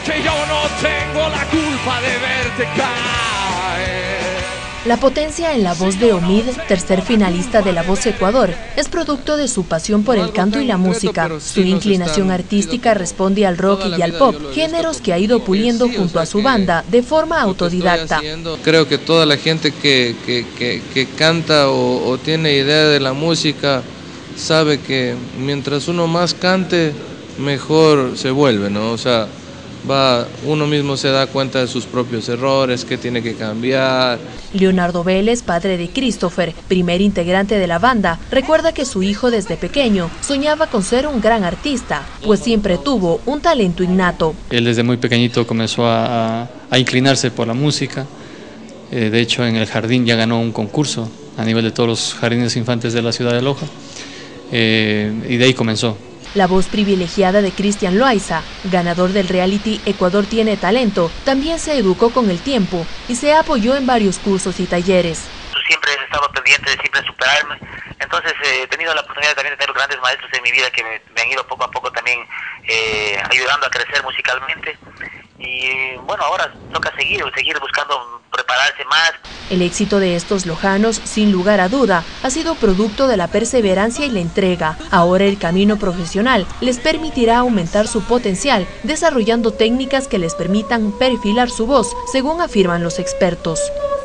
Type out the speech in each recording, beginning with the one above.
que yo no tengo la culpa de verte caer. La potencia en la voz de Omid, tercer finalista de La Voz Ecuador, es producto de su pasión por el canto y la música. Su inclinación artística responde al rock y al pop, géneros que ha ido puliendo junto a su banda de forma autodidacta. Creo que toda la gente que canta o tiene idea de la música sabe que mientras uno más cante, mejor se vuelve, ¿no? O sea, uno mismo se da cuenta de sus propios errores, que tiene que cambiar. Leonardo Vélez, padre de Christopher, primer integrante de la banda, recuerda que su hijo desde pequeño soñaba con ser un gran artista, pues siempre tuvo un talento innato. Él desde muy pequeñito comenzó a inclinarse por la música. De hecho, en el jardín ya ganó un concurso a nivel de todos los jardines infantes de la ciudad de Loja, y de ahí comenzó. La voz privilegiada de Cristian Loaiza, ganador del reality Ecuador tiene talento, también se educó con el tiempo y se apoyó en varios cursos y talleres. Siempre he estado pendiente de siempre superarme, entonces he tenido la oportunidad también de tener grandes maestros en mi vida que me han ido poco a poco también ayudando a crecer musicalmente. Y bueno, ahora toca seguir buscando prepararse más. El éxito de estos lojanos, sin lugar a duda, ha sido producto de la perseverancia y la entrega. Ahora el camino profesional les permitirá aumentar su potencial, desarrollando técnicas que les permitan perfilar su voz, según afirman los expertos.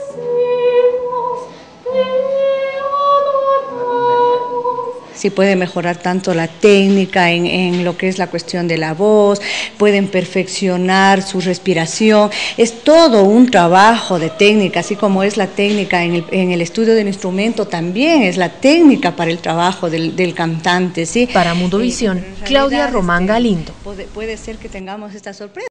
Sí, puede mejorar tanto la técnica en lo que es la cuestión de la voz, pueden perfeccionar su respiración, es todo un trabajo de técnica, así como es la técnica en el estudio del instrumento, también es la técnica para el trabajo del cantante, ¿sí? Para Mundovisión, Claudia Román Galindo. Puede ser que tengamos esta sorpresa.